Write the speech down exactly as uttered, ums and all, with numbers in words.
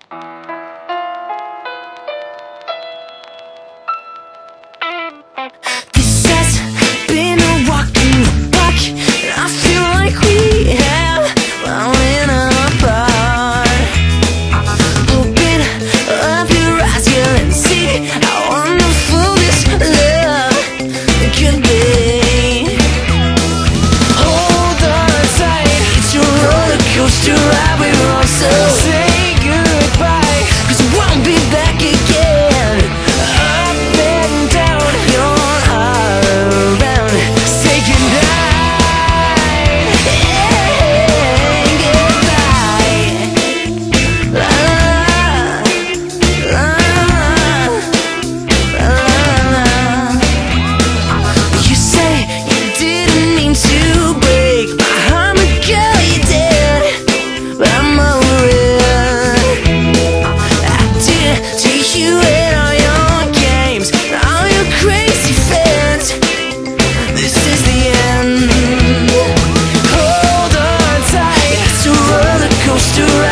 This has been a walk in the park. I feel like we have fallen apart. Open up your eyes, girl, and see how wonderful this love can be. Hold on tight, it's a roller coaster ride. We're on, so say goodbye, 'cause we won't be back again. Up and down, you're all around. Say goodnight, yeah, goodbye. La, la, la, la, la. You say you didn't mean to break my heart, but girl, you did. But I'm over it. I did to you and all your games, all your crazy fans. This is the end. Hold on tight, it's a roller coaster ride.